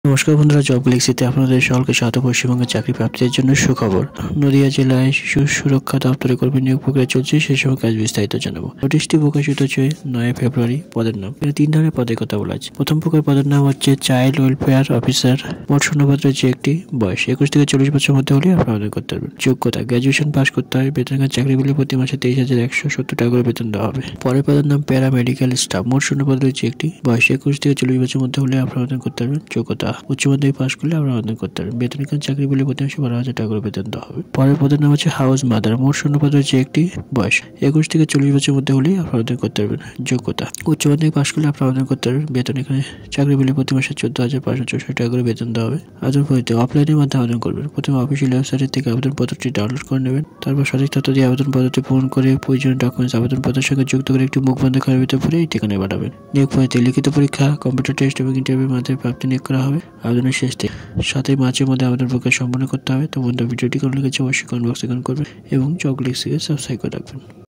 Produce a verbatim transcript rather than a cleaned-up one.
নমস্কার বন্ধুরা, জব গ্যালাক্সিতে আপনাদের সকলকে স্বাগত। পশ্চিমবঙ্গের চাকরি প্রাপ্তির জন্য সুখবর। নদিয়া জেলায় শিশু সুরক্ষা দপ্তরে কর্মী নিয়োগ প্রক্রিয়া চলছে, সে সময় কাজ বিস্তারিত জানাবো। নোটিশটি প্রকাশিত হচ্ছে নয় ফেব্রুয়ারি। পদের নাম, এখানে তিন ধরনের পদের কথা বলা আছে। প্রথম প্রকার পদের নাম হচ্ছে চাইল্ড ওয়েলফেয়ার অফিসার। মোট শূন্যপদ যে একটি, বয়স একুশ থেকে চল্লিশ বছর মধ্যে হলে আপনারা আবেদন করতে পারবেন। যোগ্যতা গ্র্যাজুয়েশন পাস করতে হবে। বেতনকার চাকরি বলে প্রতি মাসে তেইশ হাজার একশো সত্তর টাকা করে বেতন দেওয়া হবে। পরের পদের নাম প্যারামেডিক্যাল স্টাফ। মোট শূন্যপদ রয়েছে একটি, বয়স একুশ থেকে চল্লিশ বছর মধ্যে হলে আপনারা আবেদন করতে পারবেন। যোগ্যতা উচ্চ মাধ্যমিক পাস করলে আমরা আবেদন করতে পারবেন। বেতনকার চাকরি বলে প্রতি মাসে বারো হাজার টাকা করে বেতন দেওয়া হবে। পরের পদের নাম হচ্ছে হাউস মাদার। মোট শূন্যপদ রয়েছে একটি, বয়স একুশ থেকে চল্লিশ বছর মধ্যে হলেই আপনারা আবেদন করতে পারবেন। যোগ্যতা উচ্চ মাধ্যমিক পাস করলে আপনারা আবেদন করতে পারবেন। বেতন এখানে চাকরি বলে প্রতি মাসে চোদ্দ হাজার পাঁচশো চৌষট্টি টাকা করে বেতন দেওয়া হবে। আবেদন করতে অফলাইনের মাধ্যমে আবেদন করবেন। প্রথমে অফিসিয়াল ওয়েবসাইট থেকে আবেদন পত্রটি ডাউনলোড করে নেবেন। তারপর সঠিক তথ্য দিয়ে আবেদন পত্রটি পূরণ করে প্রয়োজনীয় ডকুমেন্টস আবেদন পত্রের সঙ্গে যুক্ত করে একটি মুখবন্ধ খামের ভিতরে ভরে এই ঠিকানায় পাঠাবেন। নিয়োগ পদ্ধতি লিখিত পরীক্ষা, কম্পিউটার টেস্ট এবং ইন্টারভিউর মাধ্যমে প্রাপ্তি নিয়োগ করা হবে। আবেদনের শেষ তারিখ সাতই মার্চের মধ্যে আবেদন প্রক্রিয়া সম্পন্ন করতে হবে। তো বন্ধু, ভিডিওটি কেমন লেগেছে অবশ্যই কমেন্ট বক্সে কমেন্ট করবেন এবং জব গ্যালাক্সিকে সাবস্ক্রাইব করে রাখবেন।